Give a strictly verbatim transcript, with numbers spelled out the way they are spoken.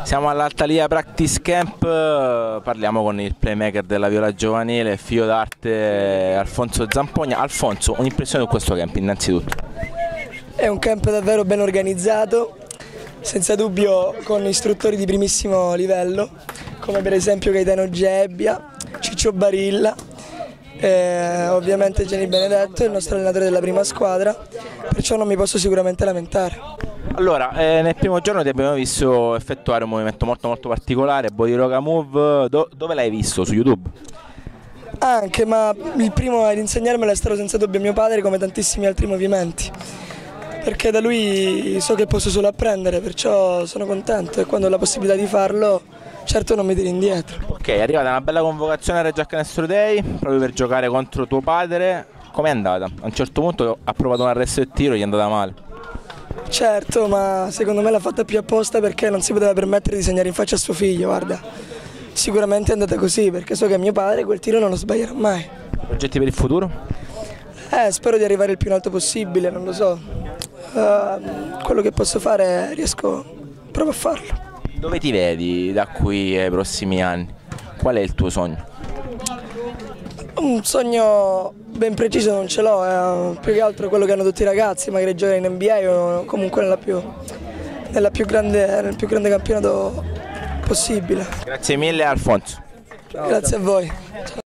Siamo all'Altalia Practice Camp, parliamo con il playmaker della Viola Giovanile, figlio d'arte Alfonso Zampogna. Alfonso, un'impressione su questo camp innanzitutto? È un camp davvero ben organizzato, senza dubbio con istruttori di primissimo livello, come per esempio Gaetano Gebbia, Ciccio Barilla, eh, ovviamente Gianni Benedetto, il nostro allenatore della prima squadra, perciò non mi posso sicuramente lamentare. Allora, eh, nel primo giorno ti abbiamo visto effettuare un movimento molto molto particolare, Body Roga Move. Do dove l'hai visto? Su YouTube? Anche, ma il primo ad insegnarmelo è stato senza dubbio mio padre, come tantissimi altri movimenti, perché da lui so che posso solo apprendere, perciò sono contento e quando ho la possibilità di farlo certo non mi tiro indietro. Ok, è arrivata una bella convocazione al Reggio Canestro Day proprio per giocare contro tuo padre. Com'è andata? A un certo punto ha provato un arresto e tiro, gli è andata male. Certo, ma secondo me l'ha fatta più apposta perché non si poteva permettere di segnare in faccia a suo figlio, guarda. Sicuramente è andata così perché so che mio padre quel tiro non lo sbaglierà mai. Progetti per il futuro? Eh, spero di arrivare il più in alto possibile, non lo so. Uh, quello che posso fare riesco, provo a farlo. Dove ti vedi da qui ai prossimi anni? Qual è il tuo sogno? Un sogno ben preciso non ce l'ho, eh, più che altro quello che hanno tutti i ragazzi, magari giocare in N B A o comunque nella più, nella più grande, nel più grande campionato possibile. Grazie mille Alfonso. Grazie a voi.